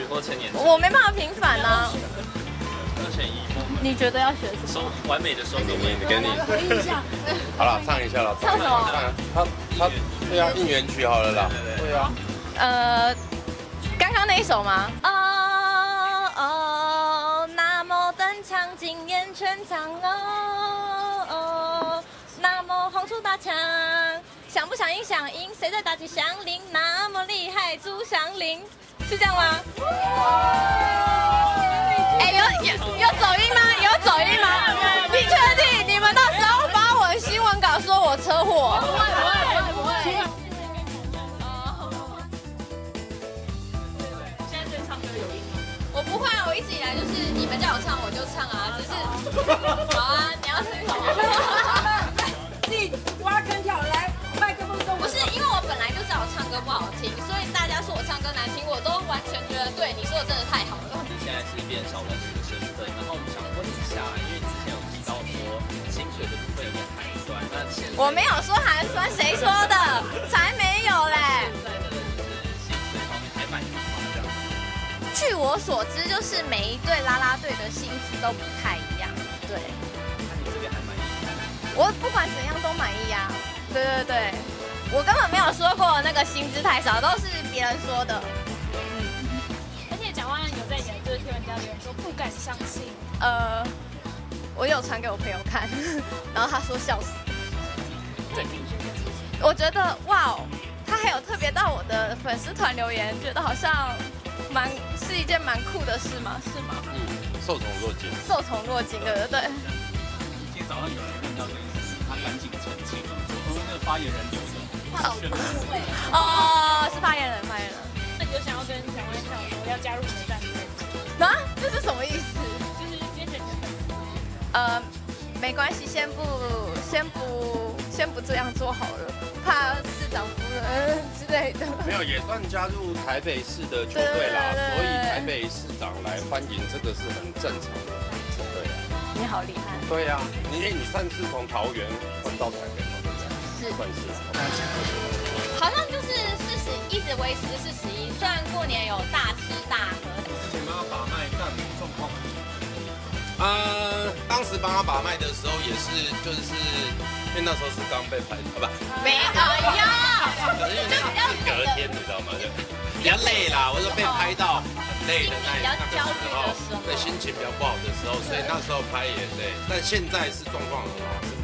或千年。 我没办法平反啊。 二选一。 你觉得要选什么？ 完美的收个尾。 给你。好了，唱一下了。 唱什么？ 他对啊，应援曲好了啦。对啊。 刚刚那一首吗？哦哦，那么登场惊艳全场哦，那么黄出大枪，响不响应响应，谁在打击响铃？那么厉害，朱祥林，是这样吗？哎，有走音吗？有走音吗？你确定？你们到时候发我的新闻稿说我车祸？不会。我不会啊，我一直以来就是你们叫我唱我就唱啊，只是好啊，你要是自己挖坑跳来，麦克风都不是因为我本来就知道我唱歌不好听，所以大家说我唱歌难听，我都完全觉得对，你说的真的太好了。 你现在是变小人这个身份，然后我们想问一下，因为之前有提到说薪水的部分有点寒酸，那现在我没有说寒酸，谁说的？才没有嘞。 现在的薪水方面还满意吗？这样？ 据我所知，就是每一队啦啦队的薪资都不太一样，对。 那你这边还满意吗？ 我不管怎样都满意啊，对对对，我根本没有说过那个薪资太少，都是别人说的。 而且蒋万安有在你的就是贴文底下留言说不敢相信。 我有传给我朋友看，然后他说笑死。 对， 我觉得哇哦，他还有特别到我的粉丝团留言，觉得好像是一件蛮酷的事吗？是吗？ 受宠若惊。 受宠若惊，对对对。 今天早上有人问到这件事，他赶紧澄清了，说那个发言人留的。 哦，是发言人。 那你就想要跟蒋万安讲说要加入你的战队？ 啊？这是什么意思？ 就是变成你的粉丝。 没关系，先不这样做好了，怕市长夫人之类的。 没有，也算加入台北市的球队啦，所以台北市长来欢迎这个是很正常的。对啊。 你好厉害。 对呀，你上次从桃园换到台北嘛，对不对？ 是。 算是。 好像就是一直维持41，虽然过年有大吃大喝。 之前帮他把脉，大体状况。 当时帮他把脉的时候也是，就是因为那时候是刚被拍，不， 没有呀， 因为是隔天，你知道吗？就比较累啦，我说被拍到很累的那个时候，对，心情比较不好的时候，所以那时候拍也累，但现在是状况很好。